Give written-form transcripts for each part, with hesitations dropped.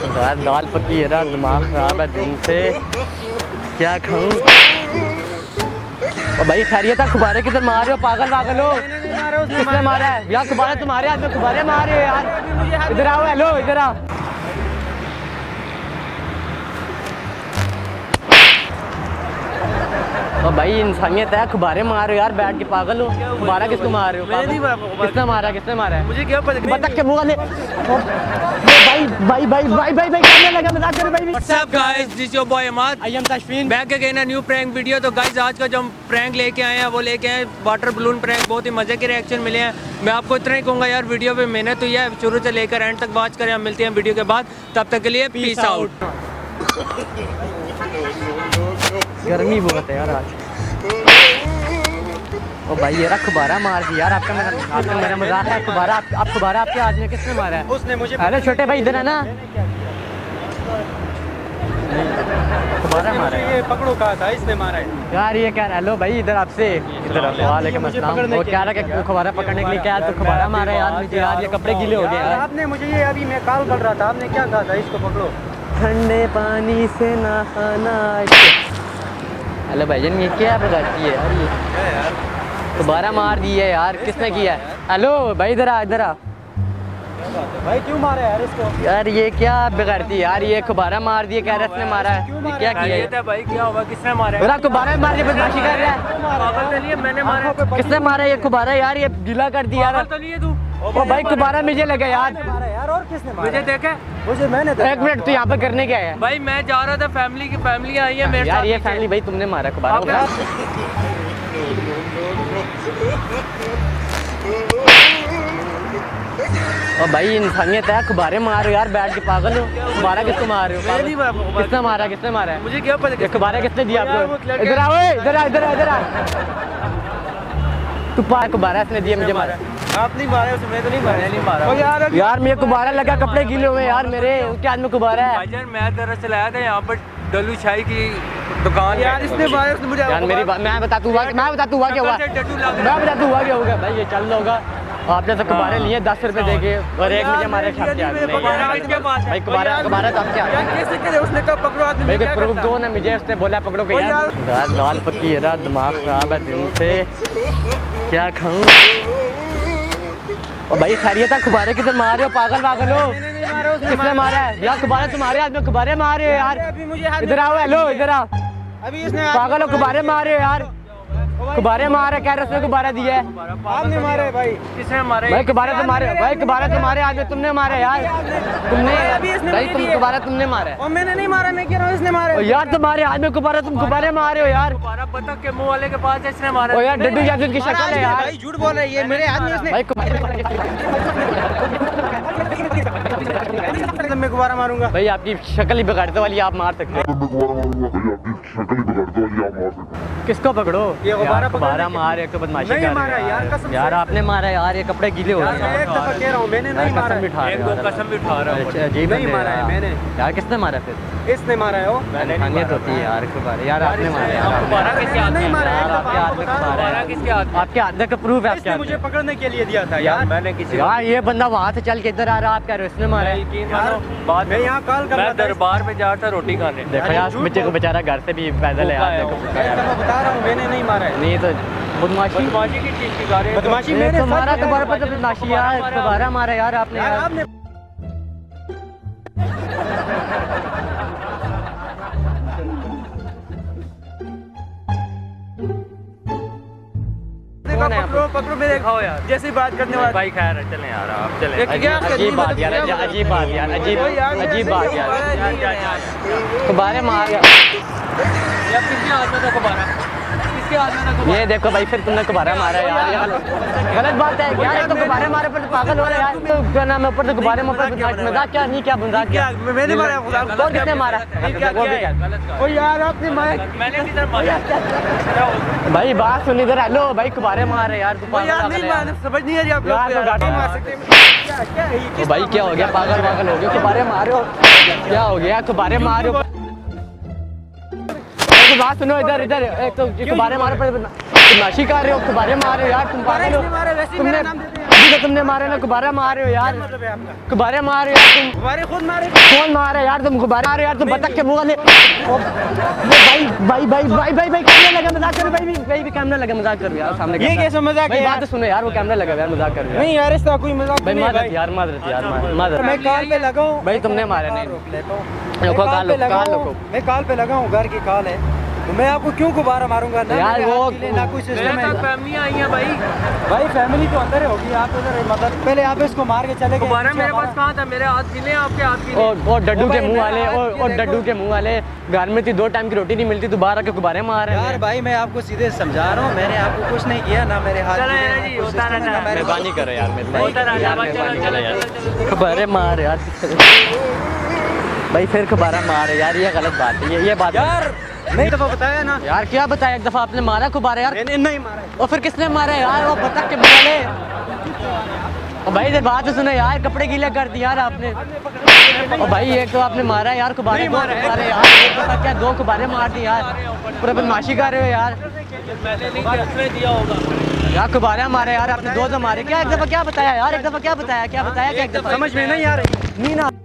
यार दाल पकी है ना, दिमाग खराब है दिन से, क्या खाऊं। और भाई खैरियत है, खुबारे किधर मार रहे हो, पागल पागल हो? किसने मारा है यार? खुबारे तुम्हारे हाथ में खुबारे मार रहे हो यार, इधर आओ। हेलो इधर आओ। और भाई इंसानियत है, खुबारे मार रहे हो यार बैठ के, पागल हो? खुबारा किसको मार रहे हो? मैंने नहीं मारा। किसने मारा? किसने मारा है? मुझे क्या पता के मुंह वाले। भाई भाई भाई भाई भाई भाई करने लगा, मजाक कर भाई। What's up guys, this is your boy Ahmad. I am Tashfeen. Back again a new prank video. तो गाइस आज का जो हम प्रैंक लेके आए हैं वो लेके आए वाटर बलून प्रैंक। बहुत ही मजे के रिएक्शन मिले हैं। मैं आपको इतना ही कहूँगा यार, वीडियो पे मेहनत हुई है, शुरू से लेकर एंड तक वॉच करें। हम मिलते हैं वीडियो के बाद, तब तक के लिए पीस आउट। गर्मी बहुत है यार आज। ओ भाई ये खुबारा मार दी यार, आपका मेरा मजाक है। खुबारा आप खुबारा आपके हाथ में किसने मारा है? उसने मुझे। हेलो छोटे भाई इधर है ना, खुबारा मारा है। ये पकड़ो कहा था, इसने मारा है यार। ये क्या? हेलो भाई इधर आपसे, इधर वालेकुम अस्सलाम। वो क्या रहा कि खुबारा पकड़ने के लिए क्या तो खुबारा मारा है यार मुझे यार, ये कपड़े गीले हो गए यार। आपने मुझे ये अभी मैं कॉल कर रहा था, आपने क्या कहा था? इसको पकड़ो, ठंडे पानी से नहाना। हेलो भाईजान ये क्या बताती है यार? ये खुबारा मार दी है यार, किसने किया है? हेलो भाई इधर आ, इधर आ भाई क्यों मारा यार इसको? यार। ये क्या बिगड़ती यार, ये खुबारा मार दिया, कह रहा इसने मारा है। ये क्या किया है भाई? क्या होगा, किसने मारा है? मेरा खुबारा मार दिया, बदमाशी कर रहा है। मैंने मारा। किसने मारा ये खुबारा यार? ये गीला कर दिया यार। तू ओ भाई खुबारा मुझे लगा यार। यार और किसने मारा? मुझे देखे, मुझे मैंने एक मिनट, तो यहाँ पे करने क्या है भाई? मैं जा रहा था, फैमिली आई है मेरे यार। ये फैमिली भाई तुमने मारा खुबारा? और भाई इंसानियत है, खुबारे मार रहे हो यार बैठ के, पागल हो? खुबारा किसको मार रहे हो? किसने मारा? किसने मारा है? मुझे क्या पता खुबारा किसने दिया आपको? इधर आओ, इधर आ, इधर आ, इधर आ। तू खुबारा इसने दिया मुझे मारा? आप नहीं मारे उसे, मैं तो नहीं मारा। नहीं मारा यार मेरे खुबारा लगा, कपड़े गीले हुए यार मेरे, उसके हाथ में खुबारा है। भाईजान मैं दरअसल आया था यहाँ पर डलू शाही की दुकान। यार इसने मारा, उसने मुझे। यार मेरी बात मैं बताता हुआ क्या हुआ? मैं बताता हुआ क्या होगा भाई? ये चल रहा होगा, आपने तो खुबारे लिए 10 रुपए देके और एक मुझे मारे छाप दिया भाई। खुबारा तो आप क्या उसने कब पकड़ो आदमी? भाई प्रूफ दो ना मुझे, उसने बोला पकड़ो के यार। दाल पकी है ना, दिमाग खराब है दिन से, क्या खाऊं। और भाई खैरियत है, खुबारे किधर मार रहे हो, पागल पागल हो? किसने मारा है यार? खुबारा तुम्हारे हाथ में खुबारे मार रहे हो यार, इधर आओ। हेलो इधर आओ। अभी इसने पागल हो, खुबारे मार रहे हो यार। खुबारे मारे, कह रहे उसने खुबारा दिया है। आपने मारे भाई? किसने मारे भाई? खुबारा तुम्हारे भाई, खुबारा तुम्हारे हाथ में, तुमने मारा यार। तुमने भाई, तुम खुबारा तुमने मारा है। और मैंने नहीं मारा, मैं कह रहा हूँ इसने मारा यार। तुम्हारे हाथ में खुबारा, तुम खुबारे मार रहे हो यार। खुबारा बतख के मुंह वाले के पास इसने मारा। ओ यार डड्डू जैसे की शक्ल है यार। भाई झूठ बोल रहा है, ये मेरे हाथ में इसने। भाई मैं गुब्बारा मारूंगा भाई, आपकी शक्ल ही बिगाड़ते वाली, आप मार सकते हैं। किसको पकड़ो? ये गुब्बारा मार, एक तो बदमाशी कर रहा है यार। कसम यार आपने मारा यार, ये कपड़े गीले हो गए। एक दफा कह रहा हूँ, मैंने नहीं मारा। कसम भी उठा रहा हूँ। अजीब नहीं मारा है मैंने यार। किसने मारा फिर? इसने मारा है। इंसानियत होती है यार। खुबारे यार आपने मारा यार। खुबारा किसके हाथ में मारा है? आपके हाथ में खुबारा है। किसके हाथ? आपके हाथ का प्रूफ है आपके हाथ में। मुझे पकड़ने के लिए दिया था यार। मैंने किसी यार ये बंदा वहाँ से चल के इधर आ रहा, आप कह रहे हो इसने मारा है? बाद में यहाँ कॉल कर, मैं दरबार में जा रहा था रोटी खाने। देखो यार बच्चे को बेचारा घर से भी पैदल है यार। मैं बता रहा हूँ मैंने नहीं मारा है। नहीं तो बदमाशी की चीज की गाड़ी, बदमाशी मेरे मारा, दोबारा पर बदमाशी यार, दोबारा मारा यार आपने यार। पकड़ो मेरे, खाओ यार जैसी बात करने वाले। भाई खैर चलें यार, आप चलें। अजीब बात यार, अजीब बात यार, अजीब बात यार। खुबारे मार यार। किसके हाथ में था खुबारा? किसके हाथ में था? ये देखो भाई, फिर तुमने खुबारा मारा यार, गलत बात है यार। तो गुब्बारे मारे पर पागल हो रहा है यार। तो क्या नाम है, ऊपर से गुब्बारे मजाक क्या नहीं, क्या मजाक क्या? मैंने मारा। कौन किसने मारा? ओ यार आपने मारा। मैंने किधर मारा? भाई बात सुन इधर। हेलो भाई, गुब्बारे मार रहे यार, तू यार नहीं मार, समझ नहीं आ रही आप लोग मार सकते। भाई क्या हो गया, पागल पागल हो गया? गुब्बारे मार रहे हो, क्या हो गया? गुब्बारे मार रहे हो? बात सुनो इधर इधर। एक तो गुब्बारे मारे पर बदमाशी कर रहे हो, गुब्बारे मार रहे हो यार, तुम पागल हो। तुमने अभी तो तुमने मारे ना, गुब्बारा मार रहे हो यार, गुब्बारे मार रहे हो यार तुम, गुब्बारे खुद मारे, कौन मार रहा है यार, तुम गुब्बारे मार रहे हो यार, तुम बतख के मुंह वाले। भाई भाई भाई भाई भाई भाई कैमरा लगा, मजाक कर भाई, भाई भी कैमरा लगा, मजाक कर यार सामने। ये कैसा मजाक है? बात तो सुनो यार, वो कैमरा लगा यार, मजाक कर नहीं यार, इसका कोई मजाक भाई। नहीं मादरत यार, मादरत यार, मादरत। मैं कॉल पे लगा हूं भाई, तुमने मारा नहीं। रोक लेता हूं, मैं कॉल पे लगा हूं, घर की कॉल है, तो मैं आपको क्यों गुब्बारा मारूंगा ना यार? वो ना कोई सिस्टम है। फैमिली आई है भाई, भाई फैमिली तो अंदर होगी, आप उधर मतलब पहले आप इसको मार के चले गए। गुब्बारा मेरे पास कहाँ था, मेरे हाथ गिले, आपके हाथ गिले। और डड्डू के मुंह वाले, और डड्डू के मुंह वाले, घर में थी 2 टाइम की रोटी नहीं मिलती, तू बाहर आके गुब्बारे मार रहे हैं। यार भाई मैं आपको सीधे समझा रहा हूँ, मैंने आपको कुछ नहीं किया ना, मेरे हाथ मेहरबानी करो यार, मेहरबानी यार, गुब्बारे मार यार भाई, फिर गुब्बारा मार यार, ये गलत बात है, ये बात यार नहीं दफा बताया ना यार। क्या बताया? एक दफा आपने मारा गुब्बारा यार? मैंने नहीं मारा। और फिर किसने मारा यार? वो बतख के मुंह वाले। और भाई इधर बात तो सुनो यार, कपड़े गीले कर दिए यार आपने। और भाई एक तो आपने मारा यार गुब्बारे, गुब्बारे यार, एक दफा क्या 2 गुब्बारे मार दिए यार, पूरा बदमाशी कर रहे हो यार। मैंने नहीं दिया होगा यार गुब्बारे मारे यार आपने, 2 मारे। क्या एक दफा क्या बताया यार? एक दफा क्या बताया? क्या बताया? क्या एक दफा समझ में नहीं आ रही नहीं ना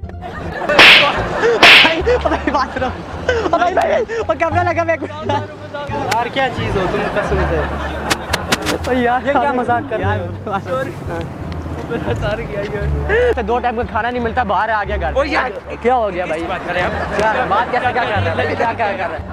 भाई बात करो भाई भाई, और कैमरा लगा मैं यार, क्या चीज हो तुम कसम से यार, ये क्या मजाक कर रहे हो? 2 टाइम का खाना नहीं मिलता, बाहर आ गया घर। क्या हो गया भाई? बात कैसा क्या कर रहा है? क्या कर रहा है?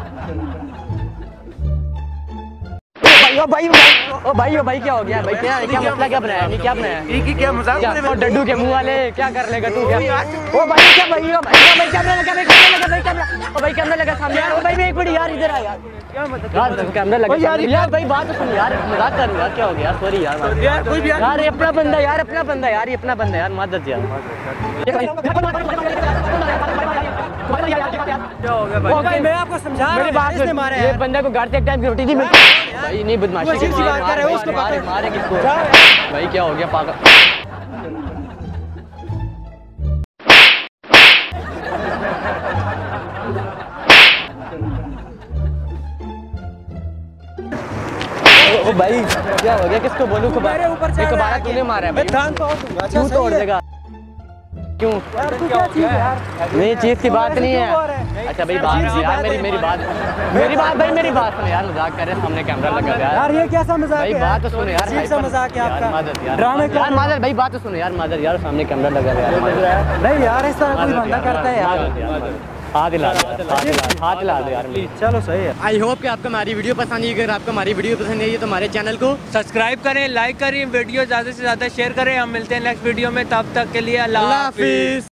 ओ भाई ओ भाई क्या हो गया भाई? क्या मसला? क्या बनाया? नहीं क्या बनाया? क्या मजाक? डड्डू के मुंह वाले क्या कर लेगा तू? क्या ओ भाई, क्या भाई? ओ भाई कैमरा लगा, भाई कैमरा, ओ भाई कैमरा लगा सामने यार। ओ भाई एक मिनट यार, इधर आ यार, क्या मतलब यार कैमरा लगा यार। भाई बात तो सुन यार, मजाक कर यार, क्या हो गया? सॉरी यार, यार ये अपना बंदा यार, अपना बंदा यार, ये अपना बंदा यार, मदद यार। क्या हो गया भाई? मैं आपको समझा मेरी बात इसने मारा ये है। बंदे को घर से 1 टाइम की रोटी नहीं मिलती भाई, नहीं बदमाशी वो सीधी बात कर रहे हो, उसको मारे किसको भाई? क्या हो गया पागल? ओ भाई क्या हो गया? किसको बोलूं? मेरे ऊपर चढ़ रहा है, गुब्बारा तूने मारा है भाई, मैं तोड़ दूंगा। क्यों तोड़ देगा? क्यों? क्या चीज है यार? नहीं चीज की बात नहीं है। अच्छा भाई बात यार, मेरी बात भाई, मेरी बात सुन यार, मजाक कर रहे हैं, सामने कैमरा लगा यार। यार ये कैसा मजाक भाई है? बात तो सुनो यार, अजीब सा मजाक है आपका। मादर यार, ड्रामे यार मादर भाई, बात तो सुनो यार, मादर यार, सामने कैमरा लगा यार, नहीं यार, इस तरह कोई बंदा करता है यार। हाथ हिला दो यार। चलो सही है। आई होप कि आपको हमारी वीडियो पसंद आई। अगर आपको हमारी वीडियो पसंद आई है तो हमारे चैनल को सब्सक्राइब करें, लाइक करें, वीडियो ज़्यादा से ज़्यादा शेयर करें। हम मिलते हैं नेक्स्ट वीडियो में, तब तक के लिए अल्लाह हाफिज़।